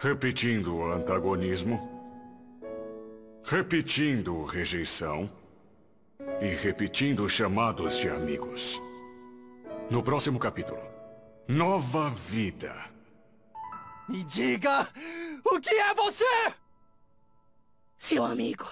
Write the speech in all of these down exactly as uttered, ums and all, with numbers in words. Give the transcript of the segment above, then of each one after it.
Repetindo antagonismo. Repetindo rejeição. E repetindo chamados de amigos. No próximo capítulo, Nova Vida. Me diga, o que é você? Seu amigo.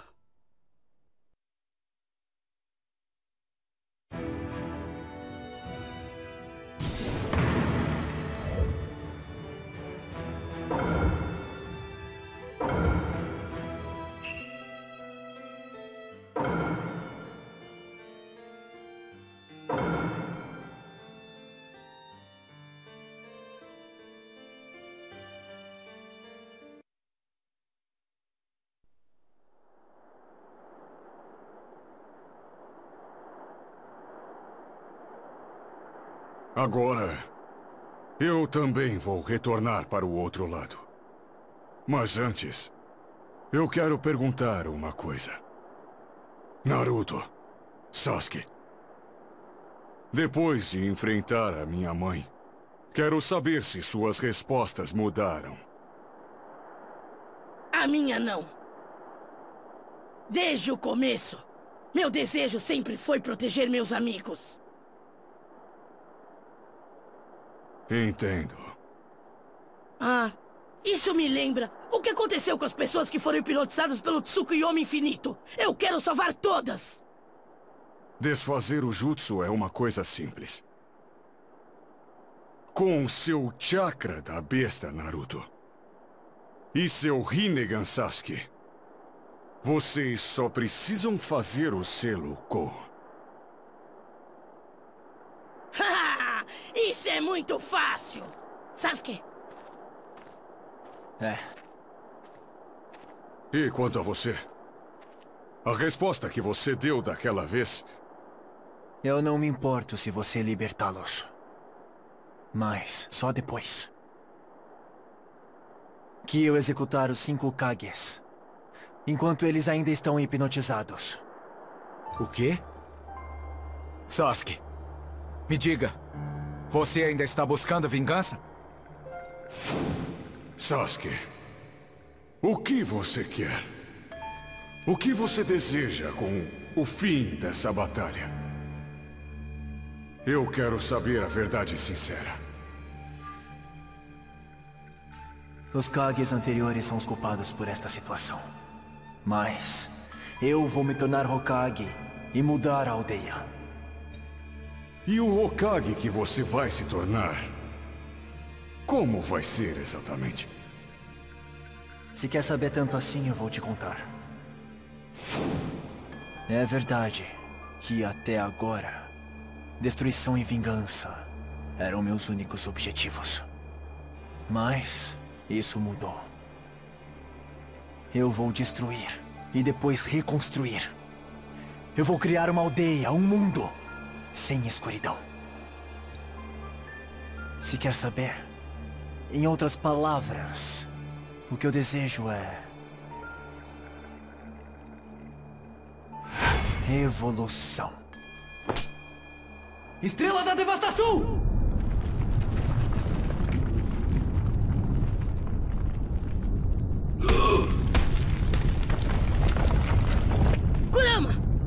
Agora, eu também vou retornar para o outro lado. Mas antes, eu quero perguntar uma coisa. Naruto, Sasuke. Depois de enfrentar a minha mãe, quero saber se suas respostas mudaram. A minha não. Desde o começo, meu desejo sempre foi proteger meus amigos. Entendo. Ah, isso me lembra o que aconteceu com as pessoas que foram hipnotizadas pelo Tsukuyomi Infinito. Eu quero salvar todas! Desfazer o jutsu é uma coisa simples. Com seu chakra da besta, Naruto, e seu Rinnegan Sasuke, vocês só precisam fazer o selo Ko. Haha! Isso é muito fácil! Sasuke! É. E quanto a você? A resposta que você deu daquela vez... Eu não me importo se você libertá-los. Mas só depois que eu executar os cinco Kages, enquanto eles ainda estão hipnotizados. O quê? Sasuke, me diga, você ainda está buscando vingança? Sasuke, o que você quer? O que você deseja com o fim dessa batalha? Eu quero saber a verdade sincera. Os Kages anteriores são os culpados por esta situação. Mas eu vou me tornar Hokage e mudar a aldeia. E o Hokage que você vai se tornar? Como vai ser exatamente? Se quer saber tanto assim, eu vou te contar. É verdade que até agora, destruição e vingança eram meus únicos objetivos. Mas isso mudou. Eu vou destruir e depois reconstruir. Eu vou criar uma aldeia, um mundo sem escuridão. Se quer saber, em outras palavras, o que eu desejo é revolução. Estrela da Devastação! Kurama!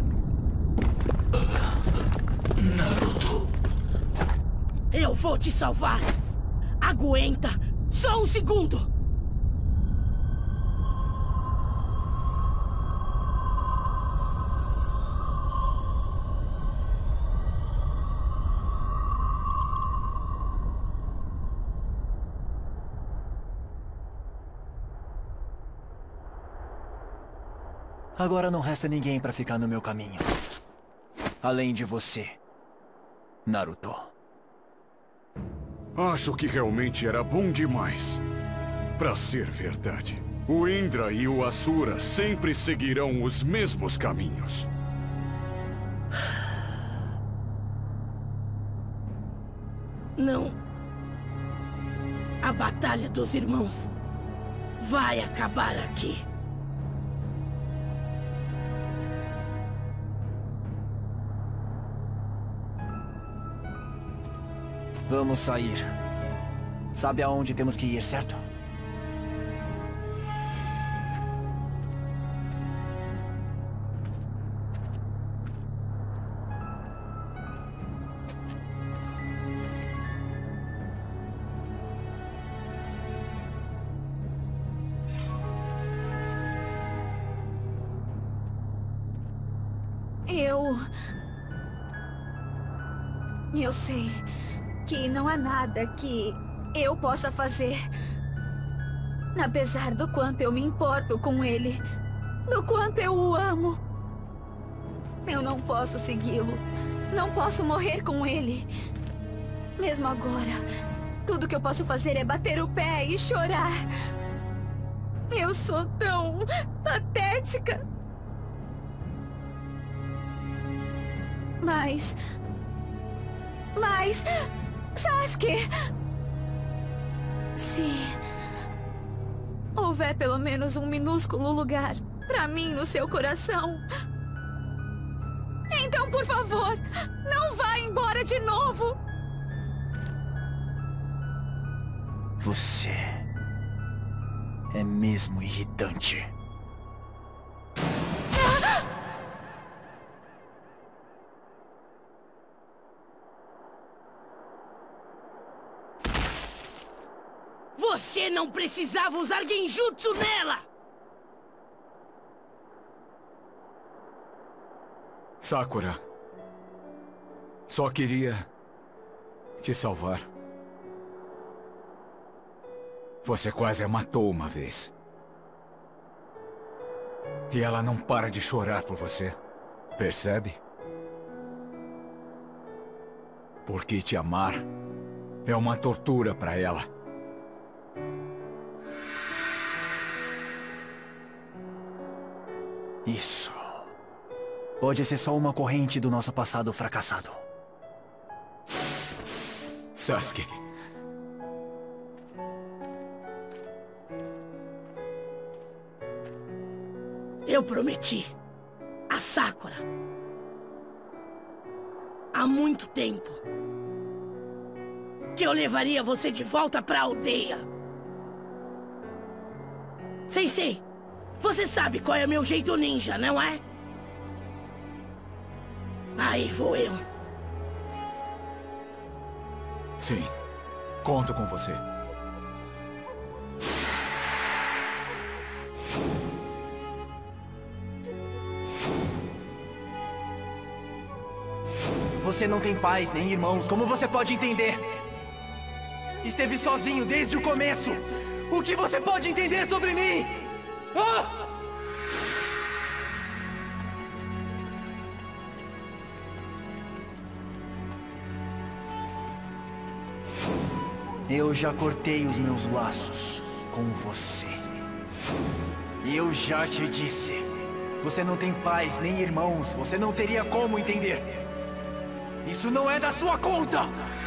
Naruto! Eu vou te salvar! Aguenta! Só um segundo! Agora não resta ninguém pra ficar no meu caminho. Além de você, Naruto. Acho que realmente era bom demais. Pra ser verdade, o Indra e o Asura sempre seguirão os mesmos caminhos. Não. A batalha dos irmãos vai acabar aqui. Vamos sair. Sabe aonde temos que ir, certo? Eu... Eu sei que não há nada que eu possa fazer. Apesar do quanto eu me importo com ele, do quanto eu o amo. Eu não posso segui-lo. Não posso morrer com ele. Mesmo agora, tudo que eu posso fazer é bater o pé e chorar. Eu sou tão patética. Mas... Mas... Sasuke! Se... houver pelo menos um minúsculo lugar pra mim no seu coração... Então, por favor, não vá embora de novo! Você... é mesmo irritante. Você não precisava usar genjutsu nela! Sakura. Só queria te salvar. Você quase a matou uma vez. E ela não para de chorar por você. Percebe? Porque te amar é uma tortura para ela. Isso. Pode ser só uma corrente do nosso passado fracassado. Sasuke. Eu prometi a Sakura há muito tempo que eu levaria você de volta pra aldeia. Sensei, você sabe qual é meu jeito ninja, não é? Aí vou eu. Sim, conto com você. Você não tem pais nem irmãos, como você pode entender? Esteve sozinho desde o começo. O que você pode entender sobre mim? Ah! Eu já cortei os meus laços com você. Eu já te disse. Você não tem pais nem irmãos. Você não teria como entender. Isso não é da sua conta!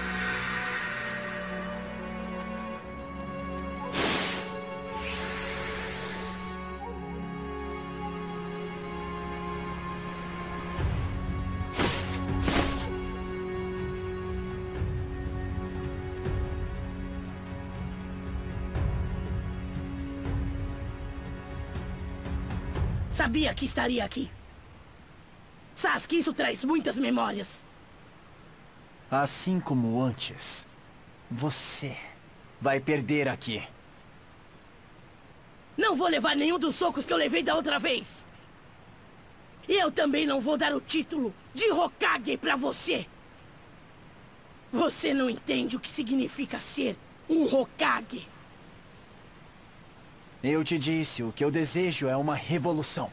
Sabia que estaria aqui. Sasuke, isso traz muitas memórias. Assim como antes, você vai perder aqui. Não vou levar nenhum dos socos que eu levei da outra vez. E eu também não vou dar o título de Hokage pra você. Você não entende o que significa ser um Hokage. Eu te disse, o que eu desejo é uma revolução.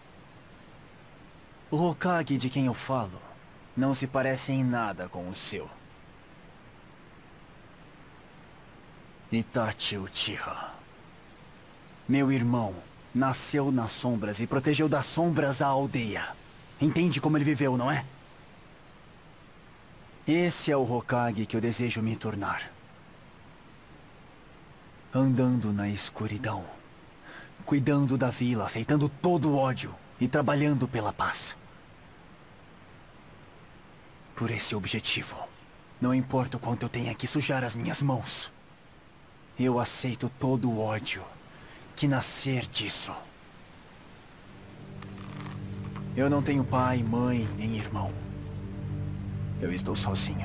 O Hokage de quem eu falo não se parece em nada com o seu. Itachi Uchiha. Meu irmão nasceu nas sombras e protegeu das sombras a aldeia. Entende como ele viveu, não é? Esse é o Hokage que eu desejo me tornar. Andando na escuridão, cuidando da vila, aceitando todo o ódio e trabalhando pela paz. Por esse objetivo, não importa o quanto eu tenha que sujar as minhas mãos, eu aceito todo o ódio que nascer disso. Eu não tenho pai, mãe, nem irmão. Eu estou sozinho.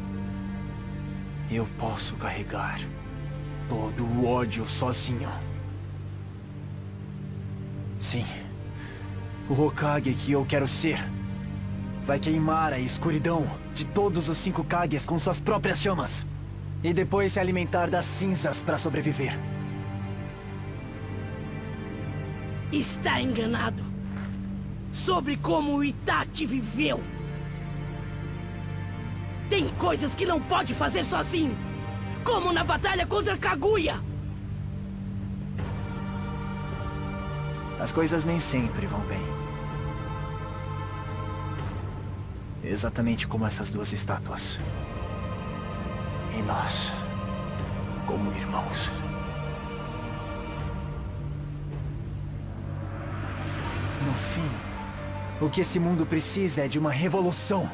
Eu posso carregar todo o ódio sozinho. Sim, o Hokage que eu quero ser vai queimar a escuridão de todos os cinco Kages com suas próprias chamas. E depois se alimentar das cinzas para sobreviver. Está enganado sobre como o Itachi viveu. Tem coisas que não pode fazer sozinho, como na batalha contra Kaguya. As coisas nem sempre vão bem. Exatamente como essas duas estátuas. E nós, como irmãos. No fim, o que esse mundo precisa é de uma revolução.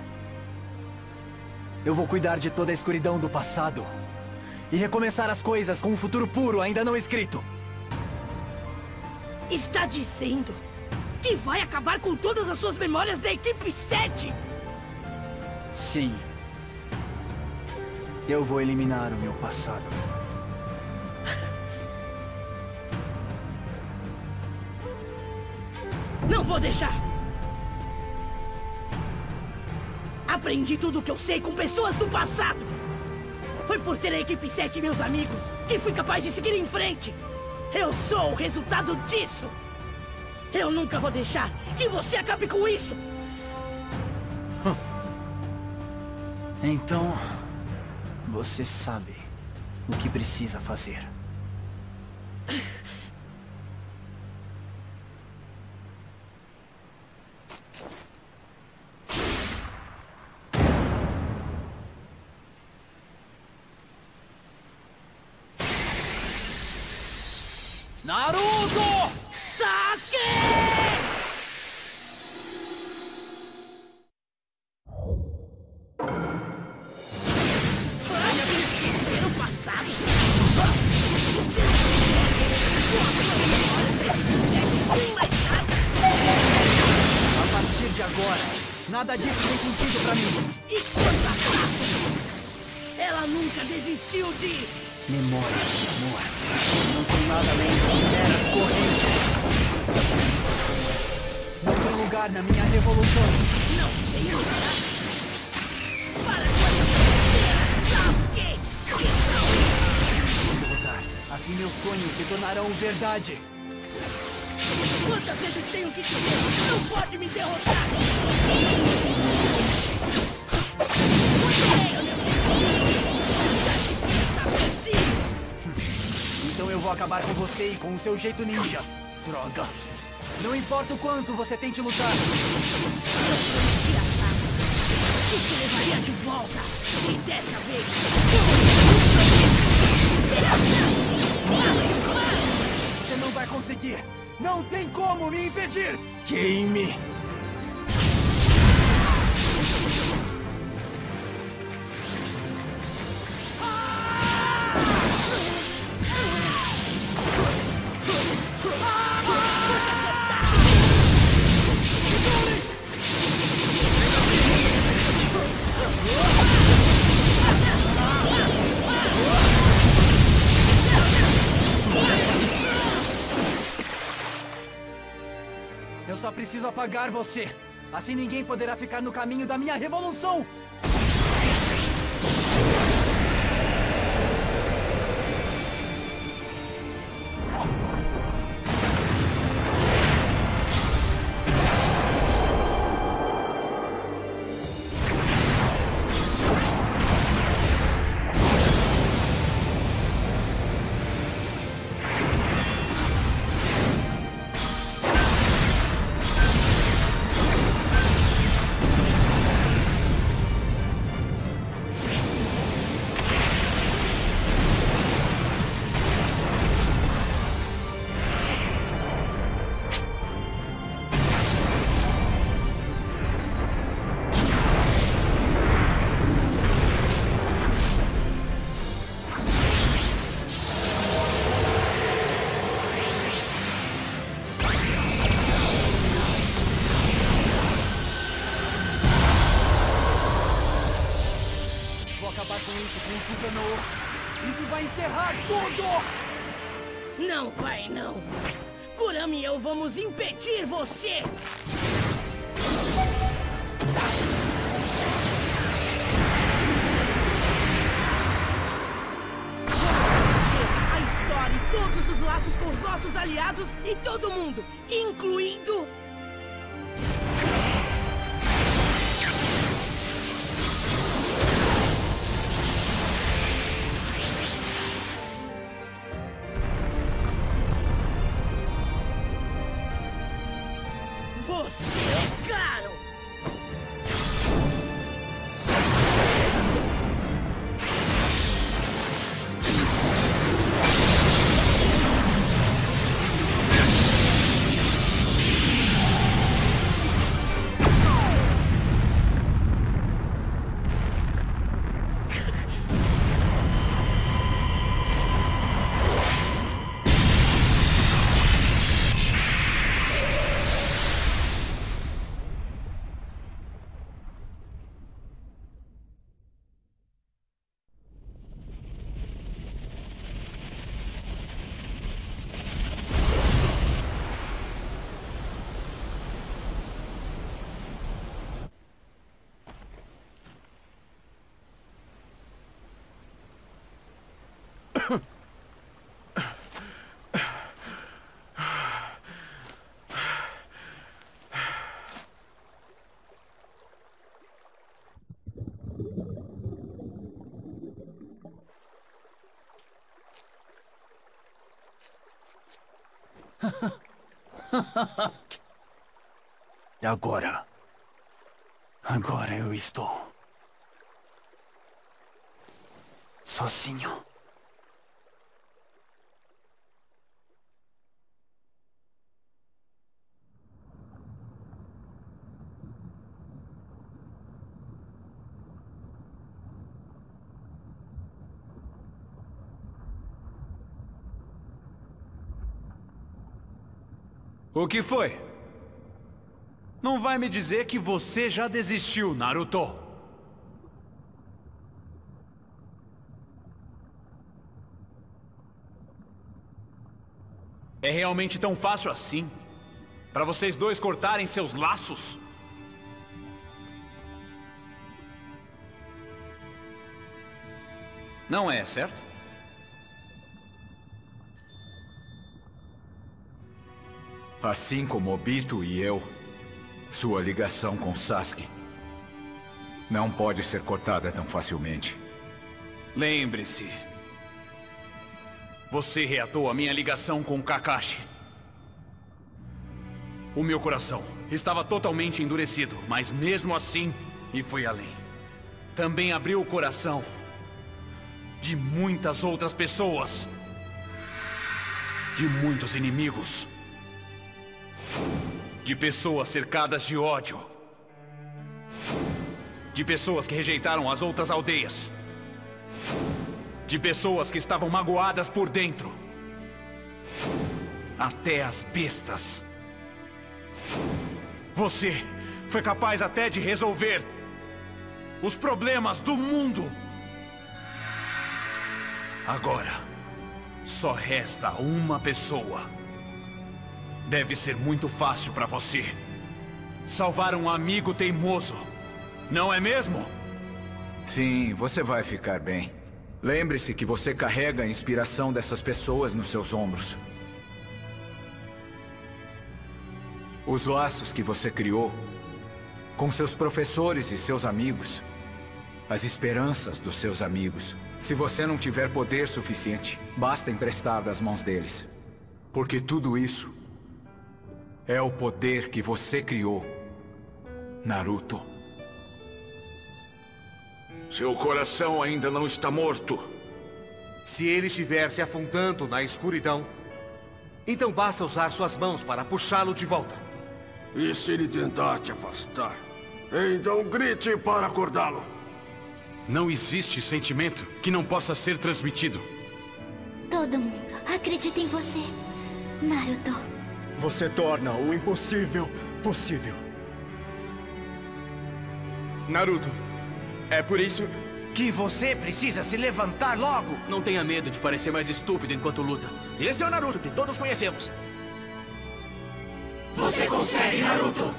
Eu vou cuidar de toda a escuridão do passado e recomeçar as coisas com um futuro puro ainda não escrito. Está dizendo que vai acabar com todas as suas memórias da Equipe sete? Sim. Eu vou eliminar o meu passado. Não vou deixar! Aprendi tudo o que eu sei com pessoas do passado! Foi por ter a Equipe sete e meus amigos que fui capaz de seguir em frente! Eu sou o resultado disso! Eu nunca vou deixar que você acabe com isso! Então, você sabe o que precisa fazer. Naruto! Sasuke! Vai esquecer o passado! Você não com as suas memórias desse mais nada! A partir de agora, nada disso tem sentido pra mim. E quanto a Sakura? Ela nunca desistiu de... Memórias, amor. Não são nada além de meras correntes. Não tem lugar na minha revolução. Não tem lugar para quando Sasuke! Vou lutar. Assim meus sonhos se tornarão verdade. Quantas vezes tenho que te dizer? Não pode me derrotar! Odeio meu jeito! Já devia saber disso! Então eu vou acabar com você e com o seu jeito ninja. Droga! Não importa o quanto você tente lutar. Eu prometi a Sakura que te levaria de volta. E dessa vez... Você não vai conseguir! Não tem como me impedir! Queime! Eu só preciso apagar você. Assim ninguém poderá ficar no caminho da minha revolução. Acabar com isso com o Susanoo. Isso vai encerrar tudo! Não vai, não. Kurama e eu vamos impedir você! aliados e todo mundo, incluindo... Você, é claro! E agora? Agora eu estou... sozinho. O que foi? Não vai me dizer que você já desistiu, Naruto? É realmente tão fácil assim? Para vocês dois cortarem seus laços? Não é, certo? Assim como Obito e eu, sua ligação com Sasuke não pode ser cortada tão facilmente. Lembre-se. Você reatou a minha ligação com Kakashi. O meu coração estava totalmente endurecido, mas mesmo assim, e foi além. Também abriu o coração de muitas outras pessoas. De muitos inimigos. De pessoas cercadas de ódio. De pessoas que rejeitaram as outras aldeias. De pessoas que estavam magoadas por dentro. Até as bestas. Você foi capaz até de resolver os problemas do mundo. Agora, só resta uma pessoa. Deve ser muito fácil para você salvar um amigo teimoso, não é mesmo? Sim, você vai ficar bem. Lembre-se que você carrega a inspiração dessas pessoas nos seus ombros. Os laços que você criou com seus professores e seus amigos. As esperanças dos seus amigos. Se você não tiver poder suficiente, basta emprestar das mãos deles. Porque tudo isso é o poder que você criou, Naruto. Seu coração ainda não está morto. Se ele estiver se afundando na escuridão, então basta usar suas mãos para puxá-lo de volta. E se ele tentar te afastar, então grite para acordá-lo. Não existe sentimento que não possa ser transmitido. Todo mundo acredita em você, Naruto. Você torna o impossível possível. Naruto, é por isso que você precisa se levantar logo. Não tenha medo de parecer mais estúpido enquanto luta. Esse é o Naruto que todos conhecemos. Você consegue, Naruto!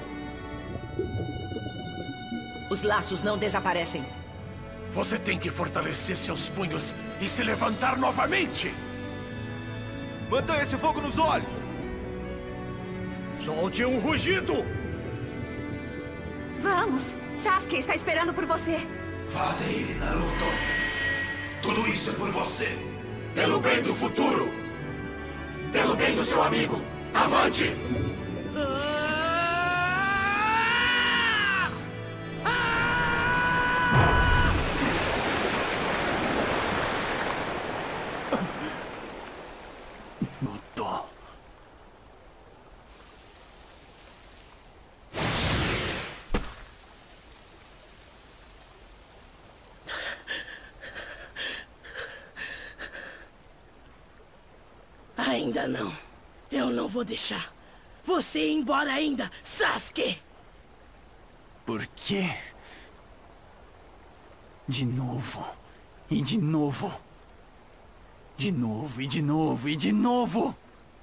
Os laços não desaparecem. Você tem que fortalecer seus punhos e se levantar novamente! Mantenha esse fogo nos olhos! Solte um rugido! Vamos! Sasuke está esperando por você! Vá até ele, Naruto! Tudo isso é por você! Pelo bem do futuro! Pelo bem do seu amigo! Avante! Lutou. Ainda não. Eu não vou deixar você ir embora ainda, Sasuke! Por quê? De novo. E de novo. De novo, e de novo, e de novo.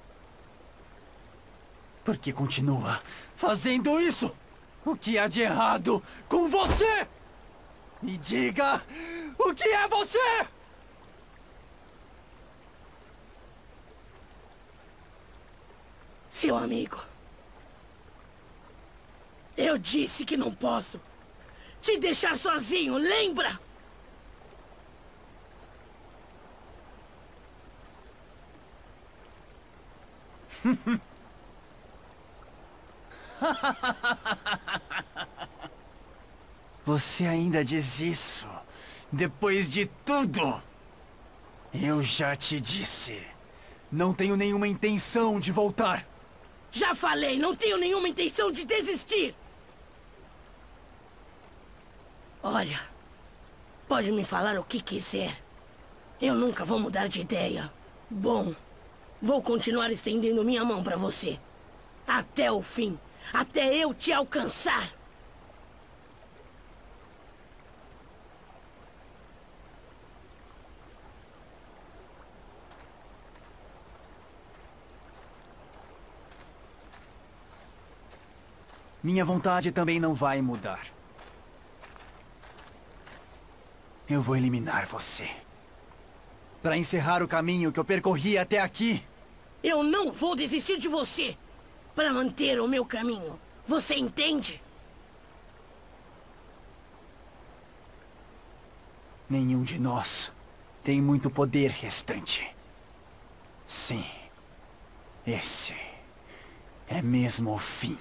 Por que continua fazendo isso? O que há de errado com você? Me diga, o que é você? Seu amigo. Eu disse que não posso te deixar sozinho, lembra? Você ainda diz isso? Depois de tudo? Eu já te disse. Não tenho nenhuma intenção de voltar. Já falei, não tenho nenhuma intenção de desistir. Olha, pode me falar o que quiser. Eu nunca vou mudar de ideia. Bom, vou continuar estendendo minha mão pra você. Até o fim. Até eu te alcançar. Minha vontade também não vai mudar. Eu vou eliminar você. Para encerrar o caminho que eu percorri até aqui. Eu não vou desistir de você. Para manter o meu caminho. Você entende? Nenhum de nós tem muito poder restante. Sim. Esse é mesmo o fim.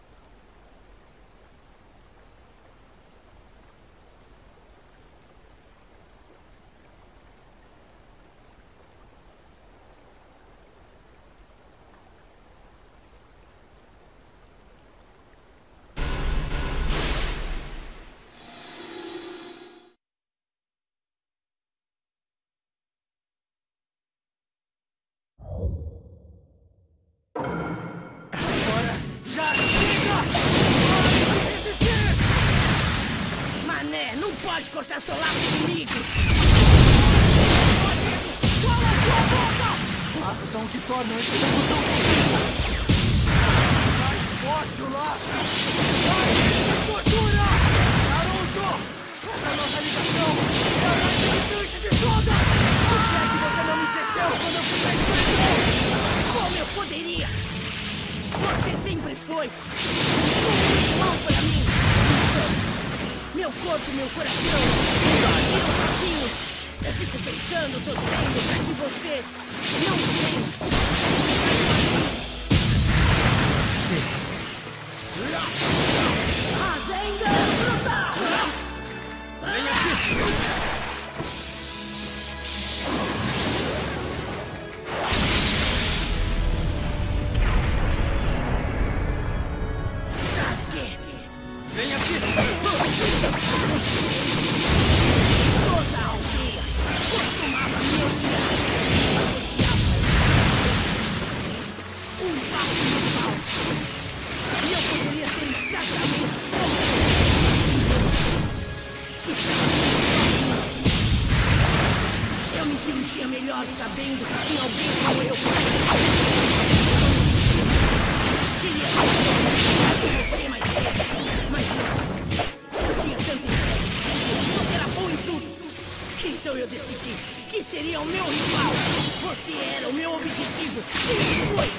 Pode cortar seu laço comigo! Cala a sua boca! Laços são o que tornam esse mundo tão sofrido! Mais forte o laço! Mais tortura! Naruto! Essa nossa ligação é a mais importante de todas! Por que é que você não me esqueceu quando eu fui pra escuridão? Como eu poderia? Você sempre foi um irmão pra mim! Meu corpo, meu coração, sozinhos, sozinhos. Eu fico pensando, torcendo pra que você não tenha. Sim. Rasengan brutal! Vem aqui! Vem aqui! Toda a aldeia costumava me odiar. Um passo no palco. E eu poderia ser exatamente como eu. Estava sozinho. Eu me sentia melhor sabendo que tinha alguém como eu. Queria ser você mais cedo. Mas não consegui. Eu tinha tanta ideia. Você era bom em tudo. Então eu decidi que seria o meu rival. Você era o meu objetivo. Sim, foi.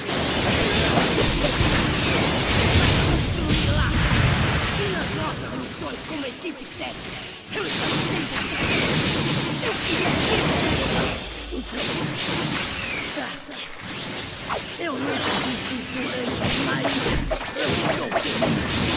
Construir lá. E nas nossas missões como equipe sete, eu estava sempre atrás. Eu queria ser com você. Então, Sasuke, eu nunca disse isso antes, mas eu estou feliz.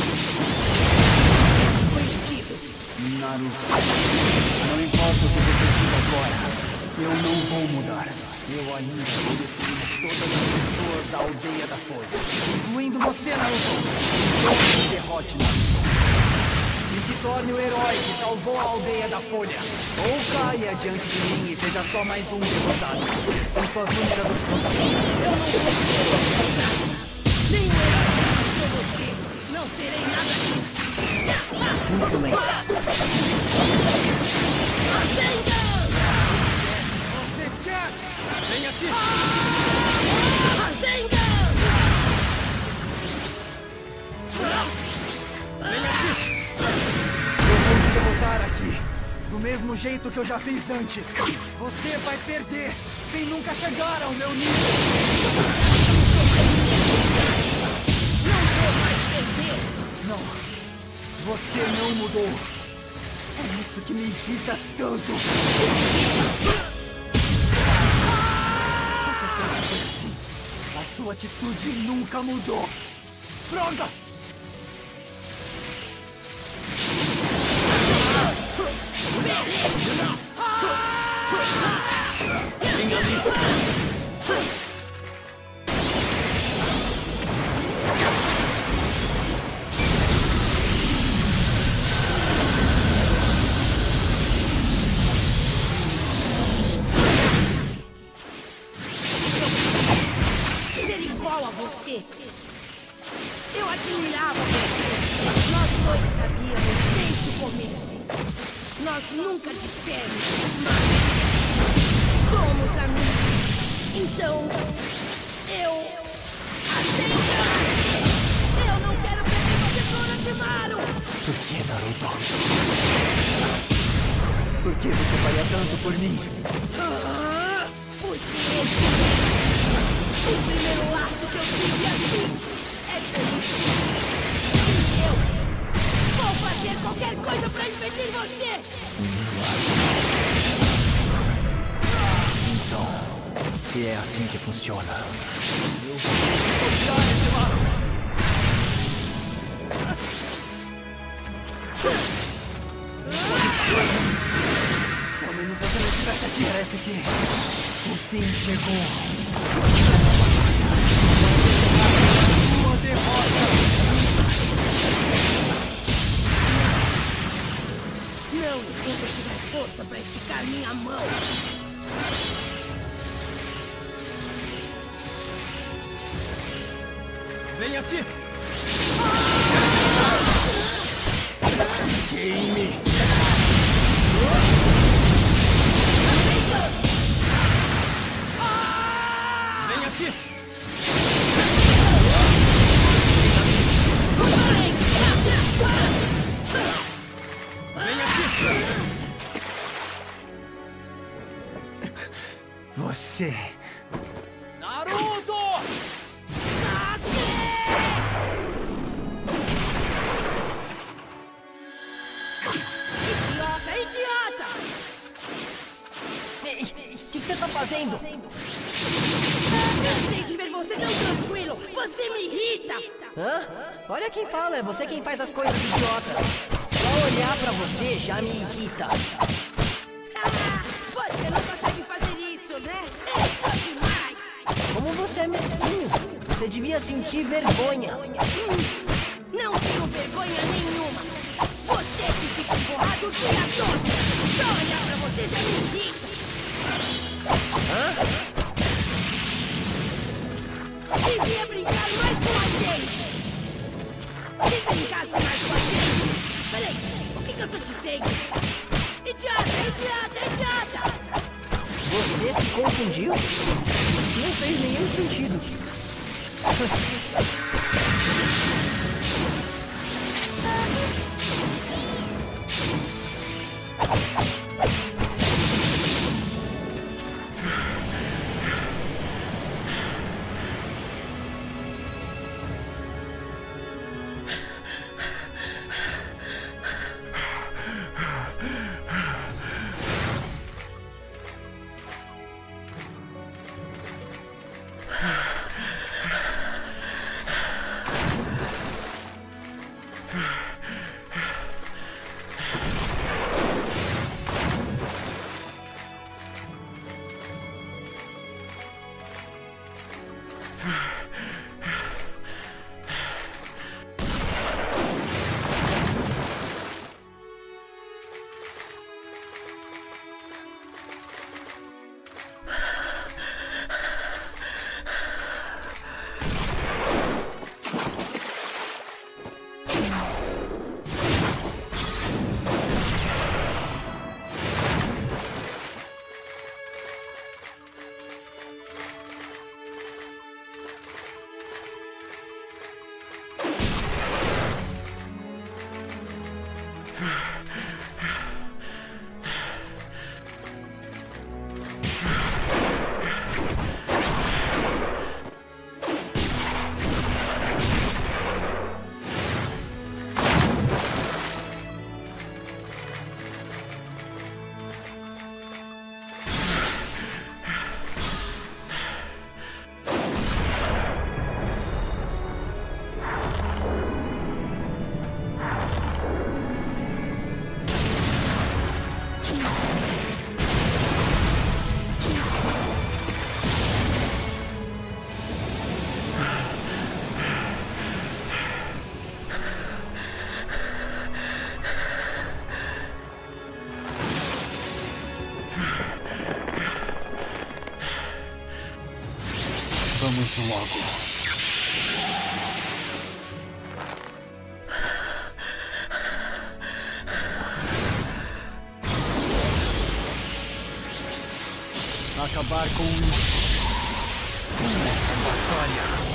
Conhecido. Naruto, não importa o que você diga agora, eu não vou mudar. Eu ainda vou destruir todas as pessoas da Aldeia da Folha, incluindo você, Naruto. Então se derrote, Naruto. E se torne o herói que salvou a Aldeia da Folha. Ou caia diante de mim e seja só mais um derrotado. São suas únicas opções. Eu não vou ser derrotado. Nem o herói que nasceu você. Não serei nada disso. Muito bem. Rasengan! Você quer? Vem aqui! Rasengan! Vem aqui! Eu vou te derrotar aqui. Do mesmo jeito que eu já fiz antes. Você vai perder sem nunca chegar ao meu nível. Não vou mais perder. Não. Você não mudou. É isso que me irrita tanto. Você sempre foi assim. A sua atitude nunca mudou. Droga! Vem ali! Ser igual a você. Eu admirava você. Nós dois sabíamos desde o começo. Nós nunca dissemos, mas somos amigos. Então, eu aceito. Eu não quero perder você por Orochimaru. Por que, Naruto? Por que você faria tanto por mim? Ah, porque esse o primeiro laço que eu tive assim é triste. E eu vou fazer qualquer coisa pra impedir você. Então, se é assim que funciona, eu vou cortar esse laço. Se ao menos você não estivesse aqui, parece que o fim chegou. Sua derrota. Não enquanto eu tiver força pra esticar minha mão. Vem aqui! Queime! Vem aqui! Vem aqui! Você... Naruto! Idiota, idiota! Ei, o que você tá fazendo? Cansei de ver você tão tranquilo! Você me irrita! Hã? Olha quem fala, é você quem faz as coisas idiotas. Só olhar pra você já me irrita. Ah, você não consegue fazer isso, né? Eu sou demais! Como você é mesquinho. Você devia sentir vergonha. Hum, não tenho vergonha nenhuma! Você que fica emborrado o dia todo! Só olhar pra você já me irrita! Hã? Devia brincar mais com a gente! Se brincasse mais com a gente... Peraí, o que, que eu tô dizendo? Idiota, idiota, idiota! Você se confundiu? Não fez nenhum sentido. Vamos logo. Acabar com isso. Com essa batalha.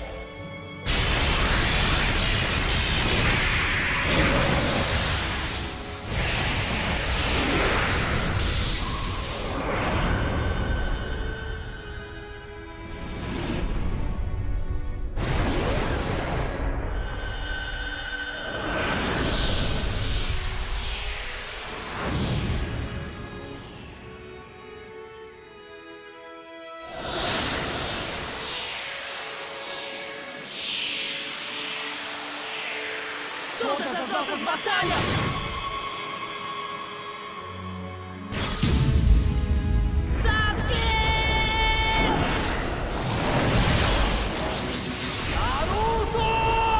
Todas as nossas batalhas! Sasuke! Naruto!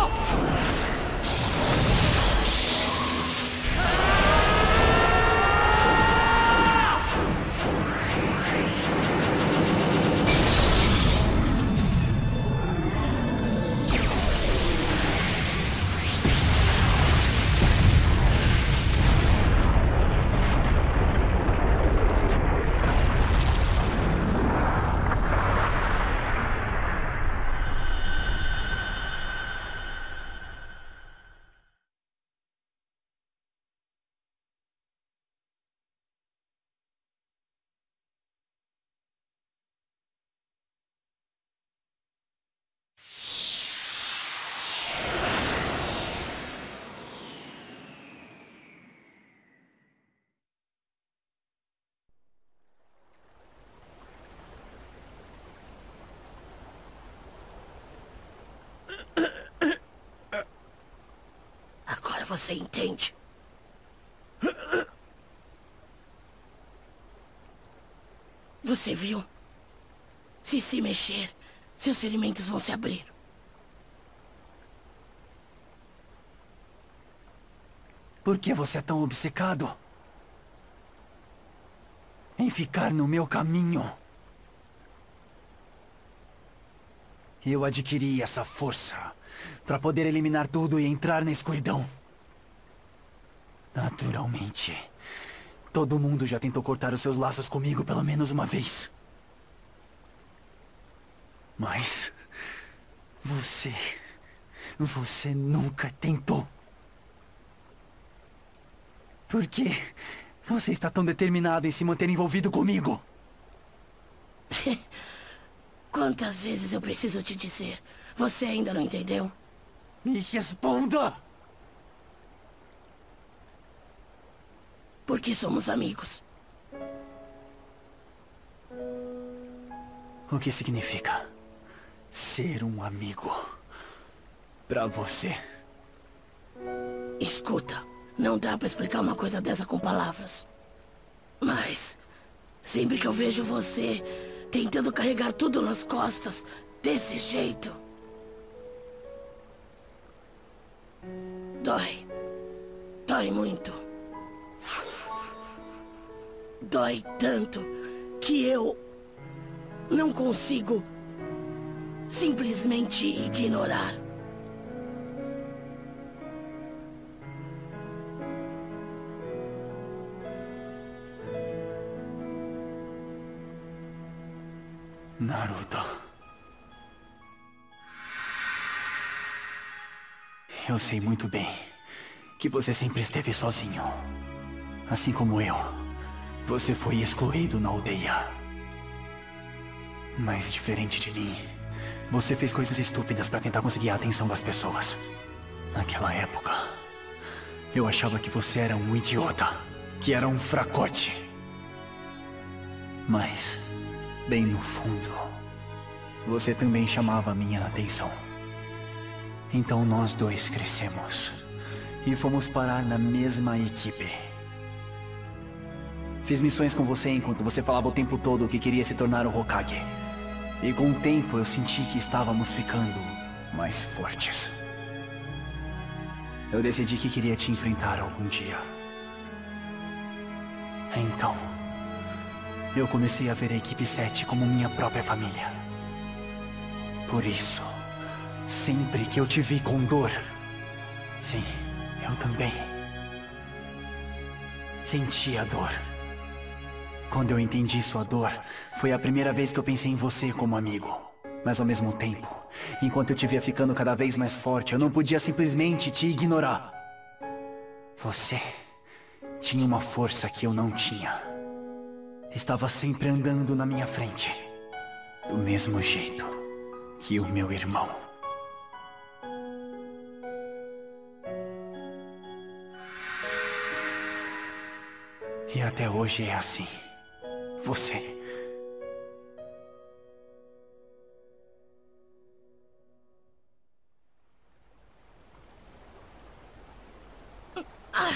Agora você entende? Você viu? Se se mexer, seus ferimentos vão se abrir. Por que você é tão obcecado em ficar no meu caminho? Eu adquiri essa força para poder eliminar tudo e entrar na escuridão. Naturalmente, todo mundo já tentou cortar os seus laços comigo pelo menos uma vez. Mas você... você nunca tentou. Por que você está tão determinado em se manter envolvido comigo? Quantas vezes eu preciso te dizer? Você ainda não entendeu? Me responda! Porque somos amigos. O que significa ser um amigo pra você? Escuta, não dá pra explicar uma coisa dessa com palavras. Mas sempre que eu vejo você tentando carregar tudo nas costas, desse jeito, dói. Dói muito. Dói tanto que eu não consigo simplesmente ignorar. Naruto. Eu sei muito bem que você sempre esteve sozinho. Assim como eu, você foi excluído na aldeia. Mas diferente de mim, você fez coisas estúpidas para tentar conseguir a atenção das pessoas. Naquela época, eu achava que você era um idiota, que era um fracote. Mas, bem no fundo, você também chamava a minha atenção. Então nós dois crescemos e fomos parar na mesma equipe. Fiz missões com você enquanto você falava o tempo todo que queria se tornar o Hokage. E com o tempo eu senti que estávamos ficando mais fortes. Eu decidi que queria te enfrentar algum dia. Então, eu comecei a ver a equipe sete como minha própria família. Por isso, sempre que eu te vi com dor, sim, eu também senti a dor. Quando eu entendi sua dor, foi a primeira vez que eu pensei em você como amigo. Mas ao mesmo tempo, enquanto eu te via ficando cada vez mais forte, eu não podia simplesmente te ignorar. Você tinha uma força que eu não tinha. Estava sempre andando na minha frente, do mesmo jeito que o meu irmão. E até hoje é assim. Você... Ai.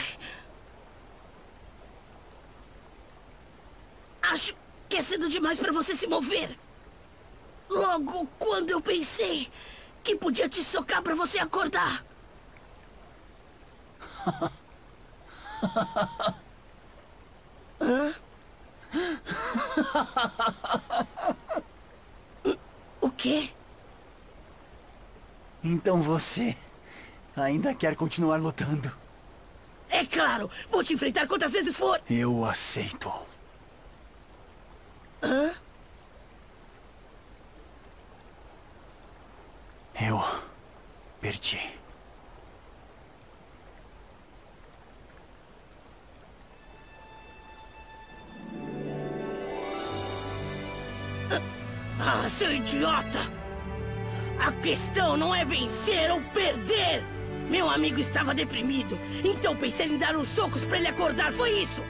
Acho que é cedo demais para você se mover. Logo quando eu pensei que podia te socar para você acordar. Hã? O quê? Então você ainda quer continuar lutando? É claro! Vou te enfrentar quantas vezes for! Eu aceito. Hã? Eu perdi. Ah, seu idiota! A questão não é vencer ou perder! Meu amigo estava deprimido, então pensei em dar uns socos pra ele acordar, foi isso!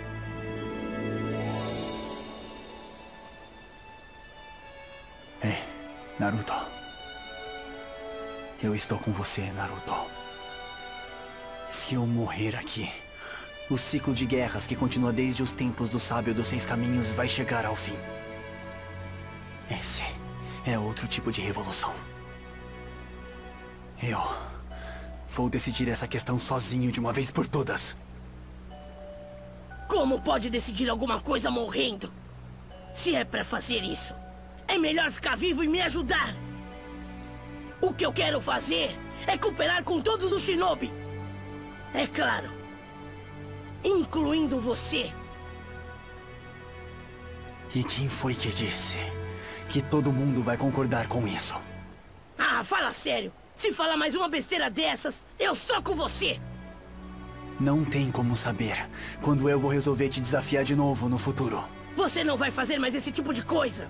Ei, Naruto. Eu estou com você, Naruto. Se eu morrer aqui, o ciclo de guerras que continua desde os tempos do Sábio dos Seis Caminhos vai chegar ao fim. Esse é outro tipo de revolução. Eu vou decidir essa questão sozinho de uma vez por todas. Como pode decidir alguma coisa morrendo? Se é pra fazer isso, é melhor ficar vivo e me ajudar. O que eu quero fazer é cooperar com todos os shinobi. É claro, incluindo você. E quem foi que disse que todo mundo vai concordar com isso? Ah, fala sério. Se falar mais uma besteira dessas, eu soco você. Não tem como saber quando eu vou resolver te desafiar de novo no futuro. Você não vai fazer mais esse tipo de coisa.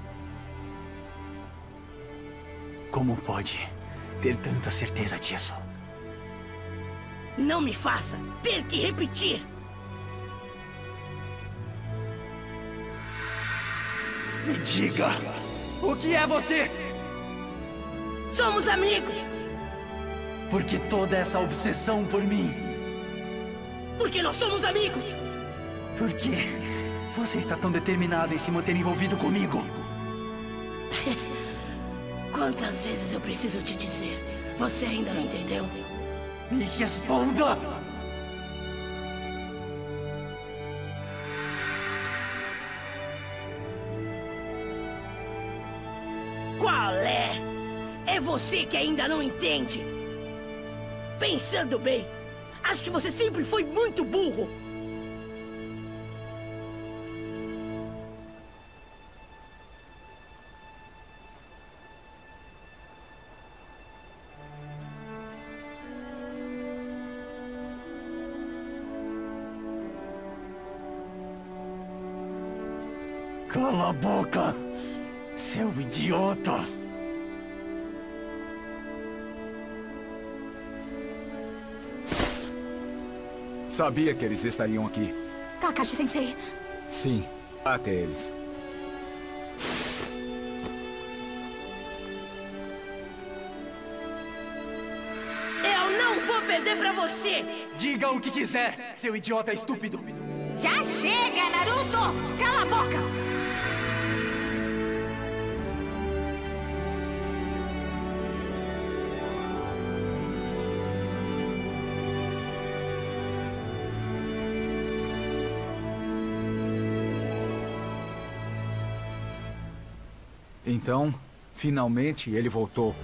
Como pode ter tanta certeza disso? Não me faça ter que repetir. Me diga, o que é você? Somos amigos. Por que toda essa obsessão por mim? Porque nós somos amigos. Por que você está tão determinado em se manter envolvido comigo? Quantas vezes eu preciso te dizer? Você ainda não entendeu? Me responda! Qual é? É você que ainda não entende. Pensando bem, acho que você sempre foi muito burro. Cala a boca, seu idiota! Sabia que eles estariam aqui. Kakashi-sensei. Sim, até eles. Eu não vou perder pra você! Diga o que quiser, seu idiota estúpido! Já chega, Naruto! Cala a boca! Então, finalmente ele voltou.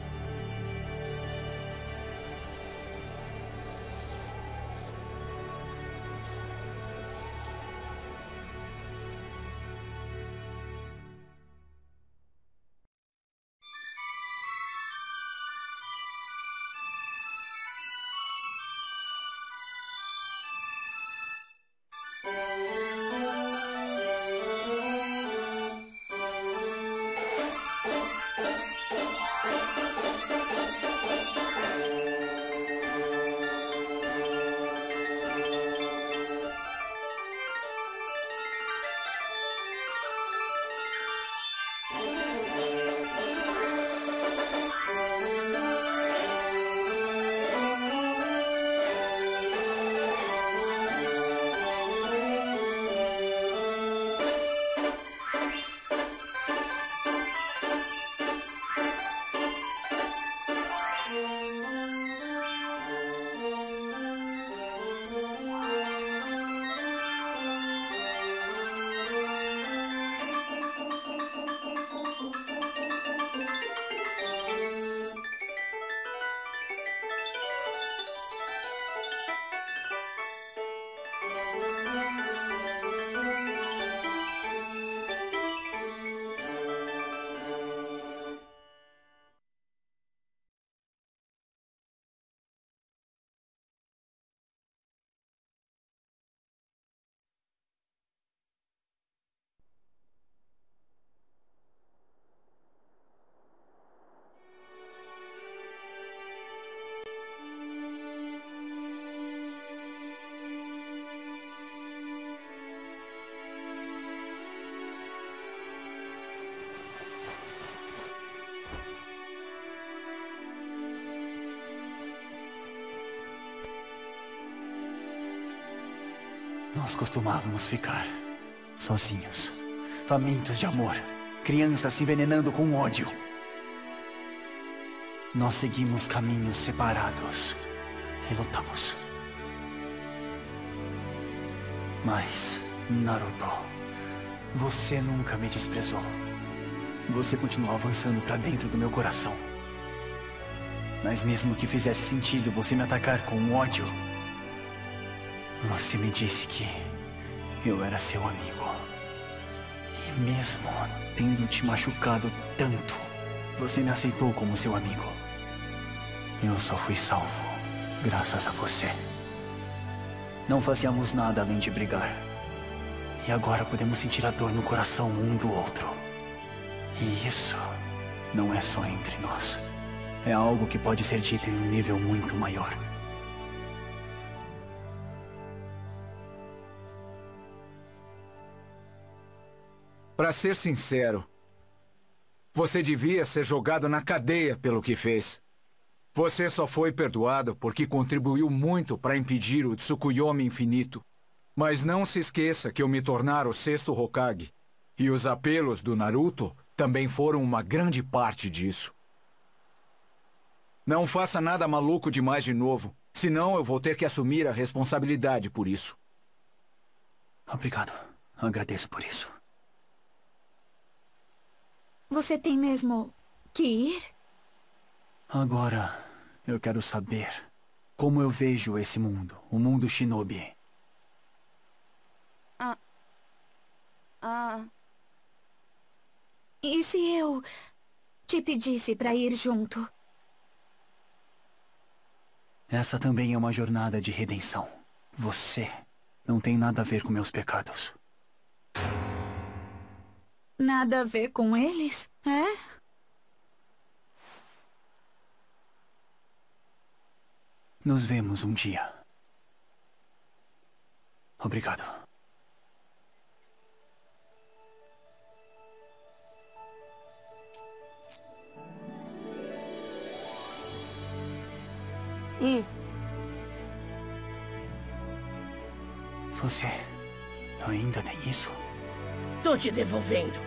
Nós costumávamos ficar sozinhos, famintos de amor, crianças se envenenando com ódio. Nós seguimos caminhos separados e lutamos. Mas, Naruto, você nunca me desprezou. Você continuou avançando para dentro do meu coração. Mas mesmo que fizesse sentido você me atacar com ódio, você me disse que eu era seu amigo. E mesmo tendo te machucado tanto, você me aceitou como seu amigo. Eu só fui salvo graças a você. Não fazíamos nada além de brigar. E agora podemos sentir a dor no coração um do outro. E isso não é só entre nós. É algo que pode ser dito em um nível muito maior. Pra ser sincero, você devia ser jogado na cadeia pelo que fez. Você só foi perdoado porque contribuiu muito para impedir o Tsukuyomi infinito. Mas não se esqueça que eu me tornar o sexto Hokage. E os apelos do Naruto também foram uma grande parte disso. Não faça nada maluco demais de novo, senão eu vou ter que assumir a responsabilidade por isso. Obrigado. Agradeço por isso. Você tem mesmo que ir? Agora, eu quero saber como eu vejo esse mundo, o mundo Shinobi. Ah. Ah. E se eu te pedisse para ir junto? Essa também é uma jornada de redenção. Você não tem nada a ver com meus pecados. nada a ver com eles, é? Nos vemos um dia. Obrigado. Hum. Você ainda tem isso? Tô te devolvendo.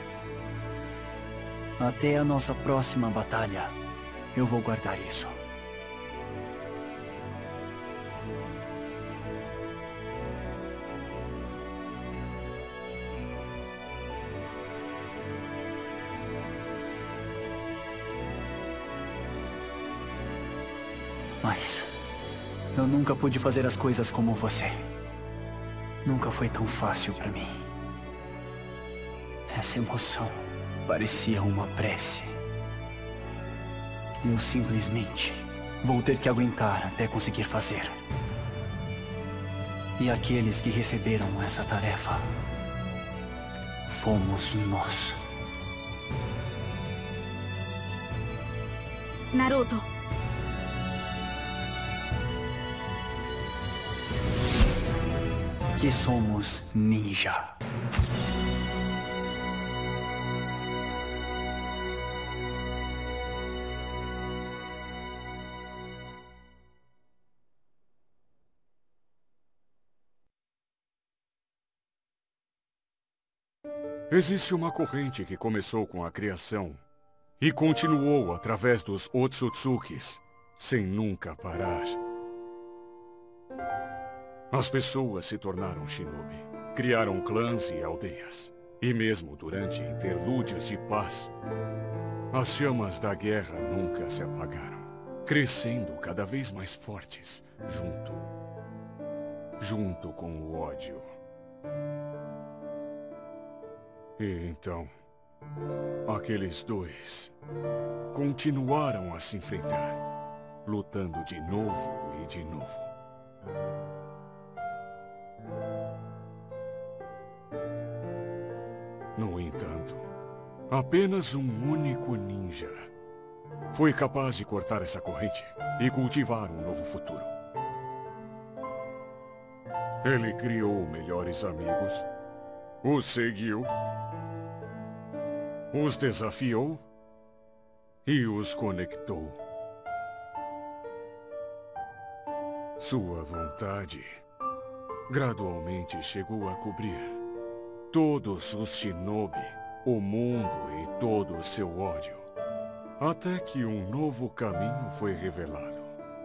Até a nossa próxima batalha, eu vou guardar isso. Mas eu nunca pude fazer as coisas como você. Nunca foi tão fácil pra mim. Essa emoção parecia uma prece. Eu simplesmente vou ter que aguentar até conseguir fazer. E aqueles que receberam essa tarefa fomos nós. Naruto. Que somos ninja. Existe uma corrente que começou com a criação e continuou através dos Otsutsukis, sem nunca parar. As pessoas se tornaram shinobi, criaram clãs e aldeias. E mesmo durante interlúdios de paz, as chamas da guerra nunca se apagaram, crescendo cada vez mais fortes, junto, junto com o ódio. E então, aqueles dois continuaram a se enfrentar, lutando de novo e de novo. No entanto, apenas um único ninja foi capaz de cortar essa corrente e cultivar um novo futuro. Ele criou melhores amigos, os seguiu, os desafiou e os conectou. Sua vontade gradualmente chegou a cobrir todos os shinobi, o mundo e todo o seu ódio, até que um novo caminho foi revelado.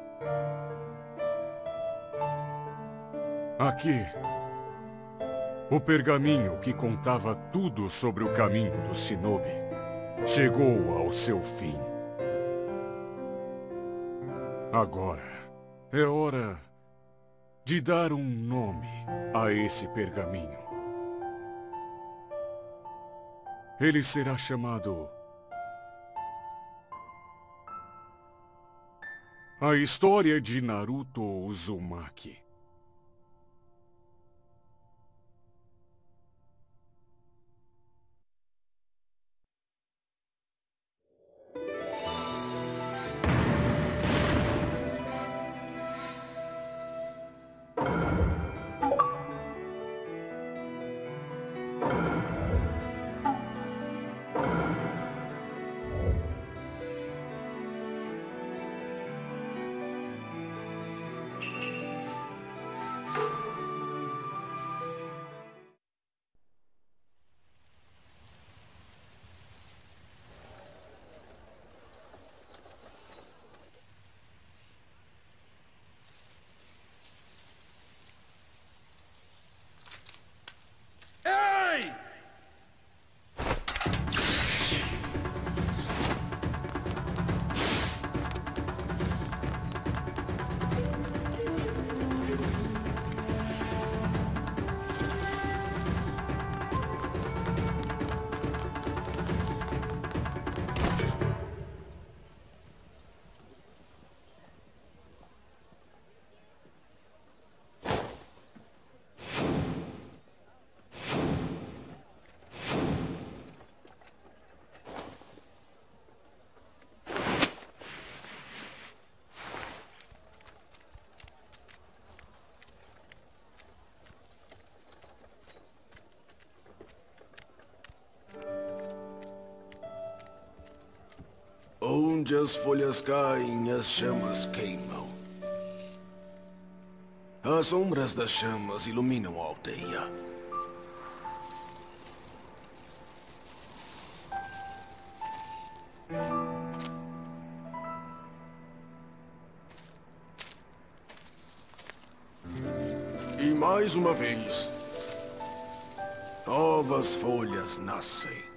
Aqui, o pergaminho que contava tudo sobre o caminho dos shinobi chegou ao seu fim. Agora é hora de dar um nome a esse pergaminho. Ele será chamado A História de Naruto Uzumaki. Onde as folhas caem, as chamas queimam. As sombras das chamas iluminam a aldeia. E mais uma vez, novas folhas nascem.